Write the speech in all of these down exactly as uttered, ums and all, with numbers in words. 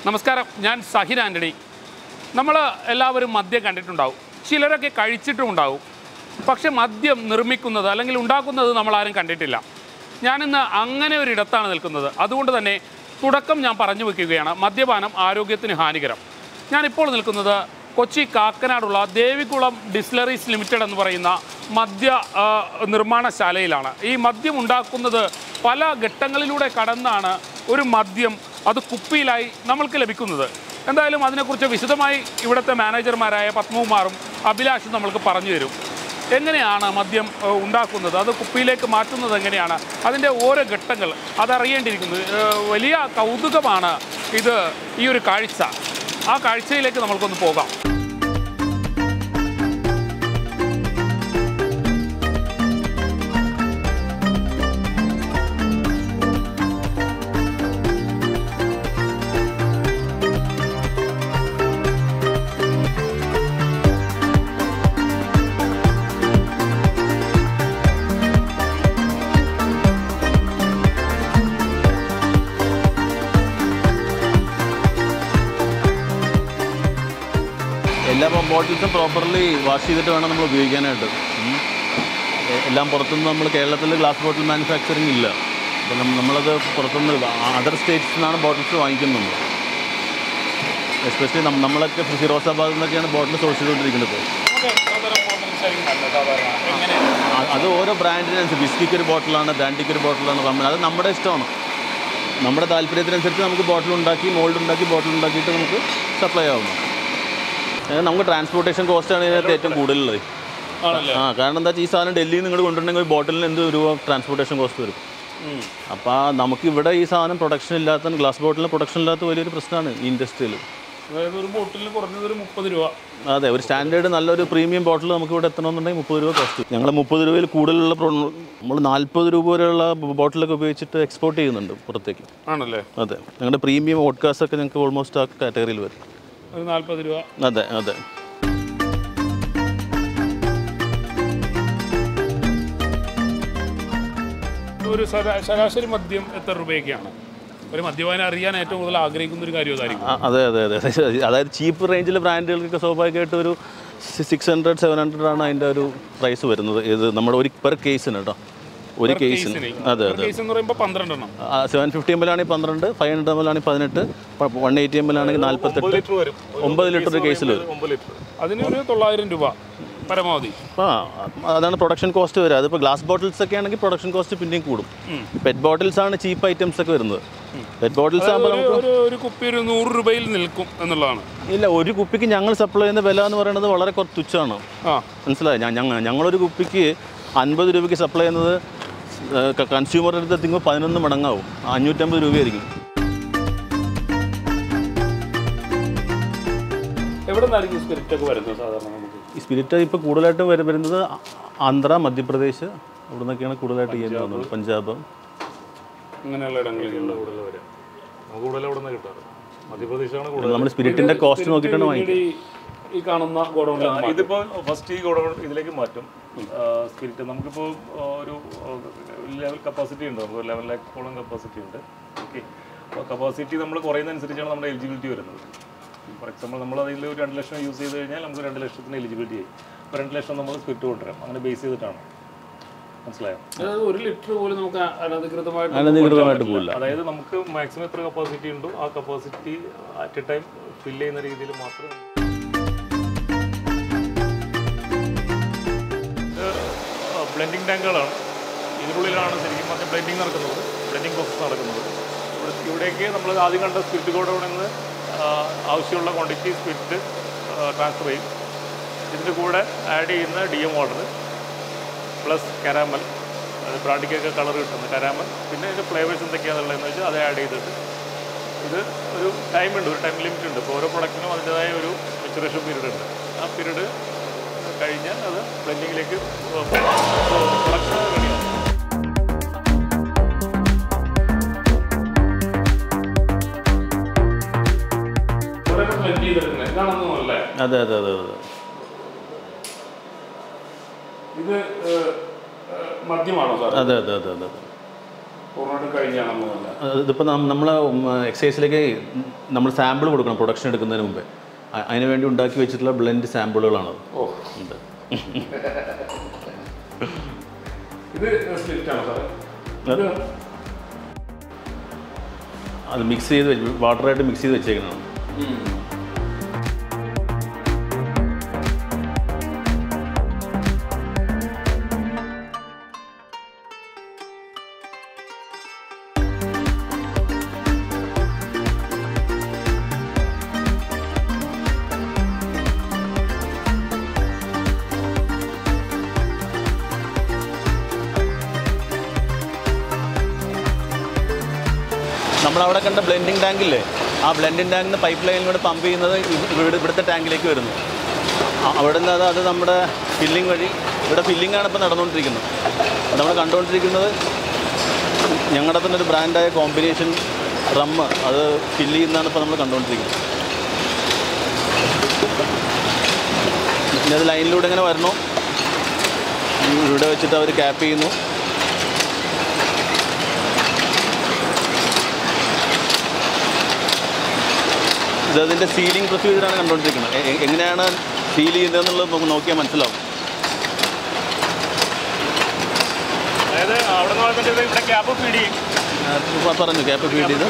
നമസ്കാരം, ഞാൻ സഹിൻ ആൻ്റണി. നമ്മൾ എല്ലാവരും മദ്യം കണ്ടിട്ടുണ്ടാവും, ചിലരൊക്കെ കഴിച്ചിട്ടുമുണ്ടാവും. പക്ഷെ മദ്യം നിർമ്മിക്കുന്നത് അല്ലെങ്കിൽ ഉണ്ടാക്കുന്നത് നമ്മളാരും കണ്ടിട്ടില്ല. ഞാനിന്ന് അങ്ങനെ ഒരിടത്താണ് നിൽക്കുന്നത്. അതുകൊണ്ട് തന്നെ തുടക്കം ഞാൻ പറഞ്ഞു വയ്ക്കുകയാണ്, മദ്യപാനം ആരോഗ്യത്തിന് ഹാനികരം. ഞാനിപ്പോൾ നിൽക്കുന്നത് കൊച്ചി കാക്കനാടുള്ള ദേവികുളം ഡിസ്റ്റിലറീസ് ലിമിറ്റഡ് എന്ന് പറയുന്ന മദ്യ നിർമ്മാണശാലയിലാണ്. ഈ മദ്യം ഉണ്ടാക്കുന്നത് പല ഘട്ടങ്ങളിലൂടെ കടന്നാണ് ഒരു മദ്യം അത് കുപ്പിയിലായി നമ്മൾക്ക് ലഭിക്കുന്നത്. എന്തായാലും അതിനെക്കുറിച്ച് വിശദമായി ഇവിടുത്തെ മാനേജർമാരായ പത്മകുമാറും അഭിലാഷും നമ്മൾക്ക് പറഞ്ഞു തരും. എങ്ങനെയാണ് മദ്യം ഉണ്ടാക്കുന്നത്, അത് കുപ്പിയിലേക്ക് മാറ്റുന്നത് എങ്ങനെയാണ്, അതിൻ്റെ ഓരോ ഘട്ടങ്ങൾ അതറിയേണ്ടിയിരിക്കുന്നത്. വലിയ കൗതുകമാണ് ഇത്, ഈ ഒരു കാഴ്ച. ആ കാഴ്ചയിലേക്ക് നമ്മൾക്കൊന്ന് പോകാം. എല്ലാ ബോട്ടിൽസും പ്രോപ്പർലി വാഷ് ചെയ്തിട്ട് വേണം നമ്മൾ ഉപയോഗിക്കാനായിട്ട്. എല്ലാം പുറത്തുനിന്ന് നമ്മൾ കേരളത്തിൽ ഗ്ലാസ് ബോട്ടിൽ മാനുഫാക്ചറിങ് ഇല്ല. അപ്പം നമ്മളത് പുറത്തുനിന്ന് അതർ സ്റ്റേറ്റ്സിൽ നിന്നാണ് ബോട്ടിൽസ് വാങ്ങിക്കുന്നത്. എസ്പെഷ്യലി നമ്മളൊക്കെ ഫിറോസാബാദിൽ നിന്നൊക്കെയാണ് ബോട്ടിൽ സോഴ്സ് ചെയ്തുകൊണ്ടിരിക്കുന്നത്. അത് ഓരോ ബ്രാൻഡിനനുസരിച്ച്, വിസ്കിക്ക് ഒരു ബോട്ടിലാണ്, ബ്രാൻഡിക്ക് ഒരു ബോട്ടിലാണ്, റമ്മൻ, അത് നമ്മുടെ ഇഷ്ടമാണ്. നമ്മുടെ താല്പര്യത്തിനനുസരിച്ച് നമുക്ക് ബോട്ടിൽ ഉണ്ടാക്കി മോൾഡ് ഉണ്ടാക്കി ബോട്ടിൽ ഉണ്ടാക്കിയിട്ട് നമുക്ക് സപ്ലൈ ആവുന്നു. നമുക്ക് ട്രാൻസ്പോർട്ടേഷൻ കോസ്റ്റാണ് ഇതിനകത്ത് ഏറ്റവും കൂടുതലുള്ളത്. ആ കാരണം എന്താ വെച്ചാൽ ഈ സാധനം ഡൽഹിയിൽ നിന്ന് ഇങ്ങോട്ട് കൊണ്ടുവരണമെങ്കിൽ ഒരു ബോട്ടിലിന് എന്ത് രൂപ ട്രാൻസ്പോർട്ടേഷൻ കോസ്റ്റ് വരും. അപ്പോൾ നമുക്ക് ഇവിടെ ഈ സാധനം പ്രൊഡക്ഷൻ ഇല്ലാത്ത, ഗ്ലാസ് ബോട്ടിലിന് പ്രൊഡക്ഷൻ ഇല്ലാത്ത വലിയൊരു പ്രശ്നമാണ് ഈ ഇൻഡസ്ട്രിയിൽ. അതായത് ഒരു ബോട്ടിലിന് കുറഞ്ഞത് ഒരു മുപ്പത് രൂപ. അതെ, ഒരു സ്റ്റാൻഡേർഡ് നല്ലൊരു പ്രീമിയം ബോട്ടിൽ നമുക്ക് ഇവിടെ എത്തണമെന്നുണ്ടെങ്കിൽ മുപ്പത് രൂപ കോസ്റ്റ്. ഞങ്ങൾ മുപ്പത് രൂപയിൽ കൂടുതലുള്ള നമ്മൾ നാൽപ്പത് രൂപ വരെയുള്ള ബോട്ടിലൊക്കെ ഉപയോഗിച്ചിട്ട് എക്സ്പോർട്ട് ചെയ്യുന്നുണ്ട് പുറത്തേക്ക്. ആണല്ലേ? അതെ, ഞങ്ങളുടെ പ്രീമിയം വോഡ്കാസൊക്കെ ഞങ്ങൾക്ക് ഓൾമോസ്റ്റ് ആ കാറ്റഗറിയിൽ വരും. ഒരു നാൽപ്പത് രൂപ. അതെ അതെ. ഒരു ശരാശരി മദ്യം എത്ര രൂപയൊക്കെയാണ് ഒരു മദ്യപാനം അറിയാൻ ഏറ്റവും കൂടുതൽ ആഗ്രഹിക്കുന്ന ഒരു കാര്യം അതായിരിക്കും? അതെ അതെ അതെ. അതായത് ചീപ്പ് റേഞ്ചിലെ ബ്രാൻഡുകൾക്കൊക്കെ സ്വാഭാവികമായിട്ട് ഒരു സിക്സ് ഹൺഡ്രഡ് സെവൻ ഹൺഡ്രഡ് ആണ് അതിൻ്റെ ഒരു പ്രൈസ് വരുന്നത്. ഇത് നമ്മുടെ ഒരു പെർ കേസിന് കേട്ടോ, ഒരു കേസിന്. അതെ അതെ. സെവൻ ഫിഫ്റ്റി എം എൽ ആണെങ്കിൽ പന്ത്രണ്ട്, ഫൈവ് ഹൺഡ്രഡ് എം എൽ ആണെങ്കിൽ പതിനെട്ട്, വൺ എയ്റ്റി എം എൽ ആണെങ്കിൽ നാൽപ്പത്തെട്ട്, ഒമ്പത് ലിറ്റർ കേസിൽ വരും. അതിനൊരു തൊള്ളായിരം രൂപ പരമാവധി. ആ അതാണ് പ്രൊഡക്ഷൻ കോസ്റ്റ് വരിക. അതിപ്പോൾ ഗ്ലാസ് ബോട്ടിൽസ് ഒക്കെ ആണെങ്കിൽ പ്രൊഡക്ഷൻ കോസ്റ്റ് പിന്നെയും കൂടും. പെറ്റ് ബോട്ടിൽസ് ആണ് ചീപ്പ് ഐറ്റംസ് ഒക്കെ വരുന്നത്. പെറ്റ് ബോട്ടിൽസ് ആകുമ്പോൾ നമുക്ക് ഒരു കുപ്പി ഒരു നൂറ് രൂപയിൽ നിൽക്കും എന്നുള്ളതാണ്. ഇല്ല, ഒരു കുപ്പിക്ക് ഞങ്ങൾ സപ്ലൈ ചെയ്യുന്ന വില എന്ന് പറയുന്നത് വളരെ കുറച്ച് തുച്ഛമാണ്. മനസ്സിലായി? ഞങ്ങൾ ഞങ്ങളൊരു കുപ്പിക്ക് അൻപത് രൂപയ്ക്ക് സപ്ലൈ ചെയ്യുന്നത് കൺസ്യൂമറിൻ്റെ അടുത്ത് എത്തിക്കുമ്പോൾ പതിനൊന്ന് മടങ്ങാവും, അഞ്ഞൂറ്റമ്പത് രൂപയായിരിക്കും. എവിടെ നിന്നായിരിക്കും സ്പിരിറ്റ് ഒക്കെ വരുന്നത് സാധാരണ? നമുക്ക് ഈ സ്പിരിറ്റ് ഇപ്പോൾ കൂടുതലായിട്ടും വരുന്നത് ആന്ധ്ര, മധ്യപ്രദേശ്, അവിടെ നിന്നൊക്കെയാണ് കൂടുതലായിട്ട് ചെയ്യുന്നത്. പഞ്ചാബ് അങ്ങനെയുള്ള ഇടങ്ങളിലുള്ള കൂടുതൽ വരിക. നമുക്ക് കൂടുതൽ അവിടെ നിന്ന് കിട്ടാറ് മധ്യപ്രദേശാണ് കൂടുതൽ. നമ്മൾ സ്പിരിറ്റിൻ്റെ കോസ്റ്റ് നോക്കിയിട്ടാണ് വാങ്ങിക്കുന്നത്. ഈ കാണുന്ന ഗോഡൗണിൽ ഇതിപ്പോൾ ഫസ്റ്റ് ഈ ഗോഡൗൺ ഇതിലേക്ക് മാറ്റും സ്പിരിറ്റ്. നമുക്കിപ്പോൾ ഒരു ലെവൽ കപ്പാസിറ്റി ഉണ്ട്, നമുക്ക് ലെവൻ ലാക്കോളം കപ്പാസിറ്റി ഉണ്ട്. ഓക്കെ, അപ്പോൾ കപ്പാസിറ്റി നമ്മൾ കുറയുന്നതനുസരിച്ചാണ് നമ്മുടെ എലിജിബിലിറ്റി വരുന്നത്. ഫോർ എക്സാമ്പിൾ നമ്മൾ അതിൽ ഒരു രണ്ട് ലക്ഷം യൂസ് ചെയ്ത് കഴിഞ്ഞാൽ നമുക്ക് രണ്ട് ലക്ഷത്തിന് എലിജിബിലിറ്റി ആയി. അപ്പോൾ രണ്ട് ലക്ഷം നമ്മൾ സ്പിരിറ്റ് കൊണ്ടുവരാം. അങ്ങനെ ബേസ് ചെയ്തിട്ടാണ്. മനസ്സിലായോ? ഒരു ലിറ്റർ പോലും നമുക്ക് അനധികൃതമായിട്ട് അനധികൃതമായിട്ട് പോകില്ല. അതായത് നമുക്ക് മാക്സിമം എത്ര കപ്പാസിറ്റി ഉണ്ടോ ആ capacity at a time fill ചെയ്യുന്ന രീതിയിൽ മാത്രം. ബ്ലെൻഡിങ് ടാങ്കുകളാണ്. ഇതിനുള്ളിലാണ് ശരിക്കും മറ്റേ ബ്ലെൻഡിങ് നടക്കുന്നത്, ബ്ലെൻഡിങ് പ്രോസസ് നടക്കുന്നത്. ഇവിടെ ഇവിടേക്ക് നമ്മൾ ആദ്യം കണ്ട സ്പിരിറ്റ് ഗോഡൗണിൽ നിന്ന് ആവശ്യമുള്ള ക്വാണ്ടിറ്റി സ്പിരിറ്റ് ട്രാൻസ്ഫർ ചെയ്യും. ഇതിൻ്റെ കൂടെ ആഡ് ചെയ്യുന്ന D M water plus caramel, അത് ബ്രാൻഡിക്കൊക്കെ കളർ കിട്ടുന്നത് കരാമൽ. പിന്നെ ഇതിൻ്റെ ഫ്ലേവേഴ്സ് എന്തൊക്കെയാണെന്നുള്ളതെന്ന് വെച്ചാൽ അത് ആഡ് ചെയ്തിട്ട് ഇത് ഒരു ടൈമുണ്ട്, ഒരു ടൈം ലിമിറ്റ് ഉണ്ട്. ഇപ്പോൾ ഓരോ പ്രൊഡക്റ്റിനും അതിൻ്റെതായ ഒരു മെച്ചുറേഷൻ പീരീഡ് ഉണ്ട്. ആ പീരീഡ് കഴിഞ്ഞാൽ അത് ബ്ലെൻഡിങ്ങിലേക്ക് പ്രൊഡക്ഷൻ റെഡിയാവും. അതെ അതെ അതെ അതെ. ഇത് മദ്യമാണോ സാർ? അതെ അതെ അതെ അതെ. ഇതിപ്പോൾ നമ്മൾ എക്സൈസിലേക്ക് നമ്മൾ സാമ്പിൾ കൊടുക്കണം പ്രൊഡക്ഷൻ എടുക്കുന്നതിന് മുമ്പേ. അതിന് വേണ്ടി ഉണ്ടാക്കി വെച്ചിട്ടുള്ള ബ്ലെൻഡ് സാമ്പിളുകളാണ്. ഉണ്ട്. അത് മിക്സ് ചെയ്ത് വാട്ടറായിട്ട് മിക്സ് ചെയ്ത് വെച്ചേക്കുന്നതാണ്. നമ്മളവിടെ കണ്ട ബ്ലെൻഡിങ് ടാങ്കില്ലേ, ആ ബ്ലെൻഡിങ് ടാങ്കിന് പൈപ്പ് ലൈനിലൂടെ പമ്പ് ചെയ്യുന്നത് ഇവിടെ ഇവിടുത്തെ ടാങ്കിലേക്ക് വരുന്നു. അവിടെ നിന്ന് അത് അത് നമ്മുടെ ഫില്ലിംഗ് വഴി ഇവിടെ ഫില്ലിംഗാണ് ഇപ്പോൾ നടന്നുകൊണ്ടിരിക്കുന്നത്. നമ്മൾ കണ്ടുകൊണ്ടിരിക്കുന്നത് ഞങ്ങളുടെ തന്നെ ഒരു ബ്രാൻഡായ കോമ്പിനേഷൻ റമ്മ് അത് ഫില്ല് ചെയ്യുന്നതാണ് ഇപ്പോൾ നമ്മൾ കണ്ടുകൊണ്ടിരിക്കുന്നത്. പിന്നെ അത് ലൈനിലൂടെ ഇങ്ങനെ വരണു. ഇവിടെ വെച്ചിട്ട് അവർ ക്യാപ്പ് ചെയ്യുന്നു. ഇതതിൻ്റെ സീലിംഗ് പ്രൊസീജിയറാണ് കണ്ടുകൊണ്ടിരിക്കുന്നത്. എങ്ങനെയാണ് സീൽ ചെയ്യുന്നതെന്നുള്ളത് നമുക്ക് നോക്കിയാൽ മനസ്സിലാവും. പറഞ്ഞു ക്യാപ്പ് ഫീഡ് ചെയ്ത്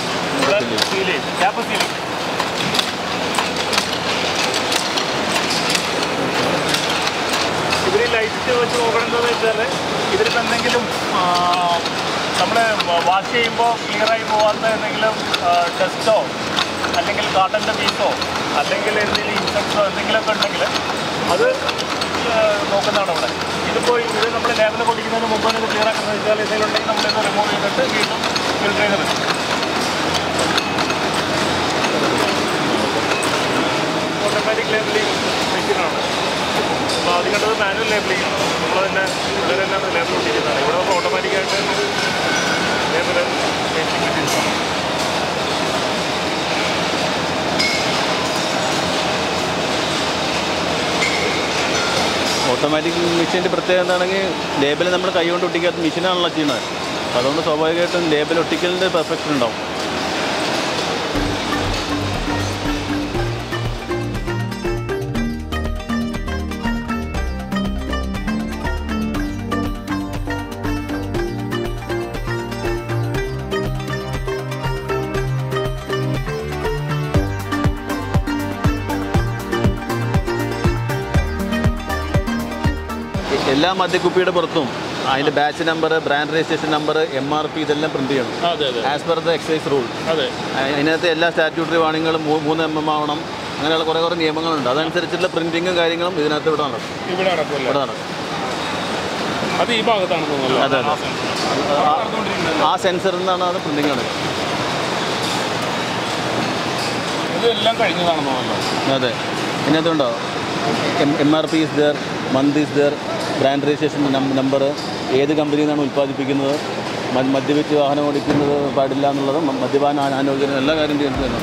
ഇവർ ലൈറ്റ് വെച്ച് നോക്കണമെന്ന് വെച്ചാൽ ഇതിലിപ്പോൾ എന്തെങ്കിലും നമ്മൾ വാഷ് ചെയ്യുമ്പോൾ ക്ലിയറായി പോകാത്ത എന്തെങ്കിലും ടെസ്റ്റോ അല്ലെങ്കിൽ കാട്ടൻ്റെ പീസോ അല്ലെങ്കിൽ എന്തെങ്കിലും ഇൻസെക്ട്സോ എന്തെങ്കിലുമൊക്കെ ഉണ്ടെങ്കിൽ അത് നോക്കുന്നതാണ് ഇവിടെ. ഇതിപ്പോൾ ഇത് നമ്മൾ ലേബിൾ പൊടിക്കുന്നതിന് മുമ്പ് ഇത് ക്ലിയർ ആക്കുന്നത് വെച്ചാൽ എന്തെങ്കിലും ഉണ്ടെങ്കിൽ നമ്മളിത് റിമൂവ് ചെയ്തിട്ട് വീണ്ടും ഫിൽറ്റർ ചെയ്ത് വരും. ഓട്ടോമാറ്റിക് ലേബിളിംഗ് മെഷീനാണ്. അപ്പോൾ ആദ്യം കണ്ടത് മാനുവൽ ലേബിളിംഗ് ആണ്. നമ്മൾ തന്നെ ഇവിടെ തന്നെയാണ് ലേബിൾ പൊട്ടിക്കുന്നതാണ്. ഇവിടെ നമുക്ക് ഓട്ടോമാറ്റിക്കായിട്ട് ലേബിൾ മേക്കിംഗ് മെഷീൻസാണ്. ഓട്ടോമാറ്റിക് മെഷീൻ്റെ പ്രത്യേകത എന്താണെങ്കിൽ ലേബൽ നമ്മൾ കൈ കൊണ്ട് ഒട്ടിക്കാത്ത മെഷീനാണല്ലോ ചെയ്യുന്നത്. അപ്പോൾ അതുകൊണ്ട് സ്വാഭാവികമായിട്ടും ലേബൽ ഒട്ടിക്കലിൻ്റെ പെർഫെക്ഷൻ ഉണ്ടാവും. എല്ലാ മദ്യക്കുപ്പിയുടെ പുറത്തും അതിൻ്റെ batch number, brand registration number, M R P ഇതെല്ലാം പ്രിന്റ് ചെയ്യണം. As per the excise rule. അതിനകത്ത് എല്ലാ സ്റ്റാറ്റ്യൂട്ടറി വാണിങ്ങളും മൂന്ന് എം എം ആവണം. അങ്ങനെയുള്ള കുറേ കുറേ നിയമങ്ങളുണ്ട്. അതനുസരിച്ചുള്ള പ്രിന്റിങ്ങും കാര്യങ്ങളും ഇതിനകത്ത് ഇവിടെ നടക്കും. ഇവിടെ നടക്കും. അത് ഈ ഭാഗത്താണ്. അതെ അതെ. ആ സെൻസറിൽ നിന്നാണ് അത് പ്രിന്റിങ് നടക്കുന്നത്. ഇതെല്ലാം കഴിഞ്ഞതാണെന്നോ? അതെ. ഇതിനകത്തുണ്ടോ M R P is there, month is there, brand registration number, ഏത് കമ്പനിയിൽ നിന്നാണ് ഉൽപ്പാദിപ്പിക്കുന്നത്, മദ്യപിച്ച് വാഹനം ഓടിക്കുന്നത് പാടില്ല എന്നുള്ളത്, മദ്യപാന ആരോഗ്യം എല്ലാ കാര്യം ചെയ്യുന്നുണ്ട്.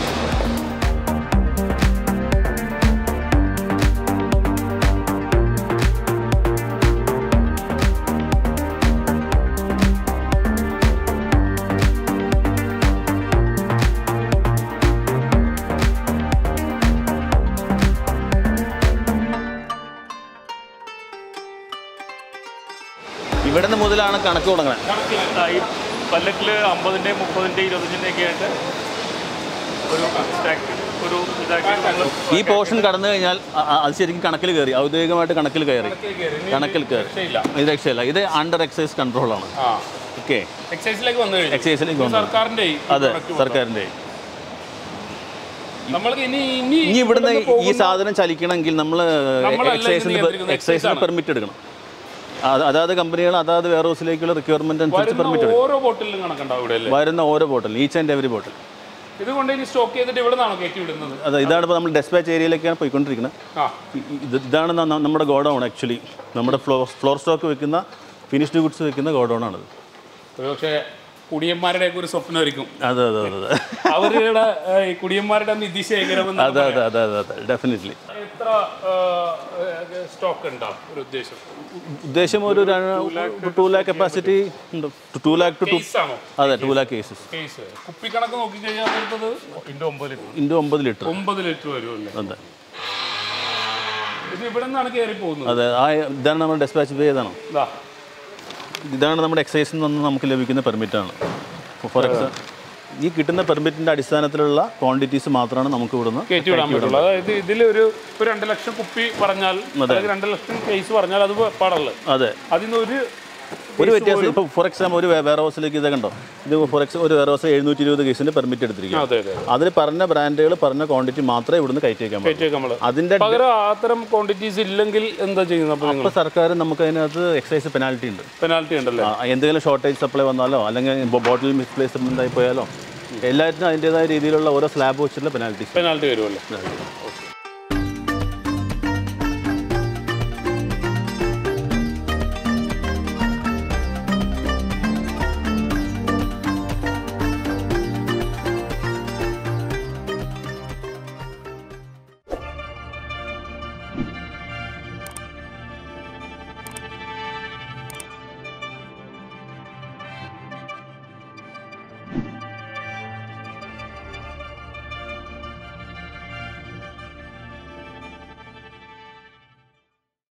ഇവിടെ നിന്ന് മുതലാണ് കണക്ക് തുടങ്ങുന്നത്. ഈ പല്ലറ്റിൽ അമ്പതിൻ്റെയും മുപ്പതിൻ്റെയും ഇരുപത്തഞ്ചിൻ്റെയൊക്കെ ആയിട്ട് ഒരു സ്റ്റാക്ക് ഒരു ഇതാക്കി ഈ പോർഷൻ കടന്നു കഴിഞ്ഞാൽ അത് ശരിക്കും കണക്കിൽ കയറി, ഔദ്യോഗികമായിട്ട് കണക്കിൽ കയറി. കണക്കിൽ കയറി ഇത് രക്ഷയില്ല. ഇത് അണ്ടർ എക്സൈസ് കൺട്രോളാണ്. ഓക്കെ, എക്സൈസിലേക്ക് വന്നു. എക്സൈസിലേക്ക് വന്നു. സർക്കാരിൻ്റെ. അതെ, സർക്കാരിൻ്റെ. ഇനി ഇനി ഇവിടുന്ന് ഈ സാധനം ചലിക്കണമെങ്കിൽ നമ്മൾ എക്സൈസിന് എക്സൈസിന് പെർമിറ്റ് എടുക്കണം. അതാത് കമ്പനികൾ അതാത് വെയർ ഹൗസിലേക്കുള്ള റിക്വയർമെന്റ് അനുസരിച്ച് പെർമിറ്റ് എടുക്കും. ഓരോ ബോട്ടിലും കണക്കുണ്ടാവും ഇവിടെ. വരുന്ന ഓരോ bottle, each and every bottle. ഇതുകൊണ്ട് ഇനി സ്റ്റോക്ക് ചെയ്തിട്ട് ഇവിടെ നിന്നാണോ കയറ്റി വിടുന്നത്? അതെ, ഇതാണ് ഇപ്പോൾ നമ്മൾ ഡെസ്പാച്ച് ഏരിയയിലേക്കാണ് പോയിക്കൊണ്ടിരിക്കുന്നത്. ഇതാണ് നമ്മുടെ ഗോഡൗൺ. ആക്ച്വലി നമ്മുടെ ഫ്ലോർ ഫ്ലോർ സ്റ്റോക്ക് വെക്കുന്ന ഫിനിഷ്ഡ് ഗുഡ്സ് വെക്കുന്ന ഗോഡൗണാണിത്. പക്ഷേ കുടിയന്മാരുടെ ഒരു സ്വപ്നമായിരിക്കും. അതെ അതെ അതെ അവരുടെ കുടിയന്മാരുടെ നിധി ശേഖരം. അതെ അതെ അതെ അതെ അതെ ഡെഫിനറ്റ്ലി. എത്ര സ്റ്റോക്ക് ഉണ്ടാവും ഒരു ഉദ്ദേശം? ഉദ്ദേശം ഒരു ടു ലാക്ക് കപ്പാസിറ്റി ഉണ്ട്. ടു ലാക്ക് ടു ആണോ? അതെ, ടു ലാക്ക് കേസസ്. കേസ് കുപ്പി കണക്ക് നോക്കിക്കഴിഞ്ഞാൽ അടുത്തത് ഇൻറ്റു ഒമ്പത് ലിറ്റർ ഇൻറ്റു ഒമ്പത് ലിറ്റർ ഒമ്പത് ലിറ്റർ വരും അല്ലേ? അതെ. ഇത് ഇവിടെ നിന്നാണ് കയറി പോകുന്നത്. അതെ, ആ ഇതാണ് നമ്മൾ ഡെസ്പാച്ച് പേ ചെയ്താണ്. ഇതാണ് നമ്മുടെ എക്സൈസിൽ നിന്ന് നമുക്ക് ലഭിക്കുന്ന പെർമിറ്റാണ്. ഫോർ എക്സാമ്പിൾ ഈ കിട്ടുന്ന പെർമിറ്റിൻ്റെ അടിസ്ഥാനത്തിലുള്ള ക്വാണ്ടിറ്റീസ് മാത്രമാണ് നമുക്ക് ഇവിടുന്ന് കയറ്റി വിടാൻ പറ്റുള്ളൂ. അതായത് ഇതിലൊരു ഒരു രണ്ട് ലക്ഷം കുപ്പി പറഞ്ഞാൽ, രണ്ട് ലക്ഷം കേസ് പറഞ്ഞാൽ അത് പാടുള്ളൂ. അതെ, അതിന് ഒരു ഒരു വ്യത്യാസം. ഇപ്പോൾ ഫോർ എക്സാമ്പിൾ ഒരു വെയർ ഹൗസിലേക്ക് ഇത് കണ്ടോ, ഇത് ഫോർ എക്സാമ്പിൾ ഒരു വെയർ ഹൗസ് എഴുന്നൂറ്റി ഇരുപത് കേസിൻ്റെ പെർമിറ്റ് എടുത്തിരിക്കും. അതിൽ പറഞ്ഞ ബ്രാൻഡുകൾ പറഞ്ഞ ക്വാണ്ടിറ്റി മാത്രമേ ഇവിടുന്ന് കയറ്റി വയ്ക്കാൻ പറ്റും. അതിൻ്റെ പകരം അത്തരം ക്വാണ്ടിറ്റീസ് ഇല്ലെങ്കിൽ എന്താ ചെയ്യുന്നത്? അപ്പോൾ സർക്കാർ നമുക്ക് അതിനകത്ത് എക്സൈസ് പെനാൽറ്റി ഉണ്ട്. പെനാൽറ്റി ഉണ്ടല്ലോ. എന്തെങ്കിലും ഷോർട്ടേജ് സപ്ലൈ വന്നാലോ അല്ലെങ്കിൽ ബോട്ടിൽ മിസ്പ്ലേസ്മെൻ്റ് ആയി പോയാലോ എല്ലാത്തിനും അതിൻ്റെതായ രീതിയിലുള്ള ഓരോ സ്ലാബ് വെച്ചിട്ടുള്ള പെനാൽറ്റി പെനാൽറ്റി വരുമല്ലോ.